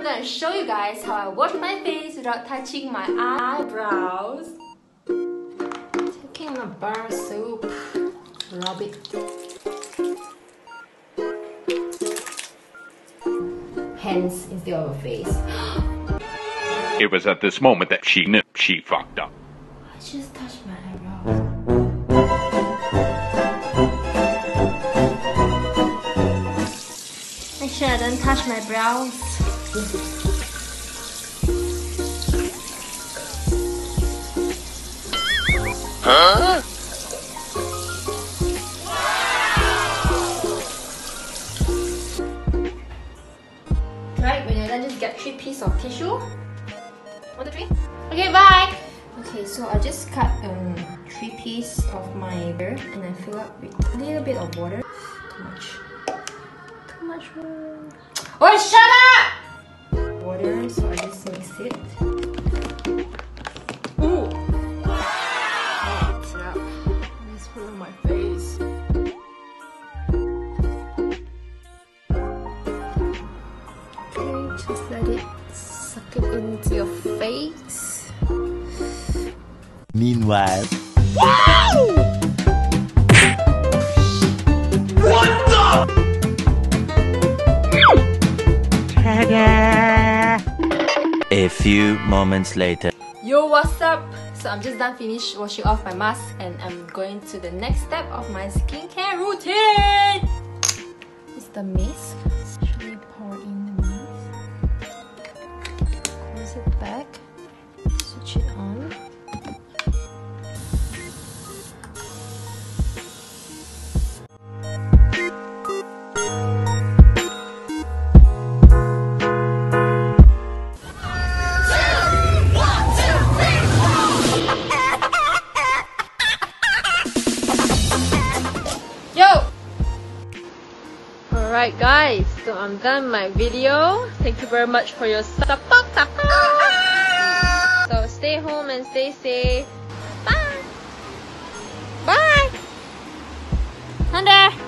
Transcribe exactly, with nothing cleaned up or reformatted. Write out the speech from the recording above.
gonna show you guys how I wash my face without touching my eyebrows. Taking my bar soap, rub it. Hands instead of a face. It was at this moment that she knew she fucked up. I just touched my eyebrows. Make sure I don't touch my brows. Huh? Right, when you're done, just get three pieces of tissue. One, two, three. Okay, bye! Okay, so I just cut um, three pieces of my hair and I fill up with a little bit of water. Too much. Too much water. Oh, shut up! Water, so I just mix it. Ooh! Shut up. Let's put it on my face. Okay, just let it suck it into your face. Meanwhile, Wow! What the? ta-da! A few moments later. Yo, what's up? So I'm just done finished washing off my mask and I'm going to the next step of my skincare routine. It's the mask. Actually pour in the mask. Close it back. Switch it on. Alright guys, so I'm done my video. Thank you very much for your support. So stay home and stay safe. Bye! Bye! Thunder!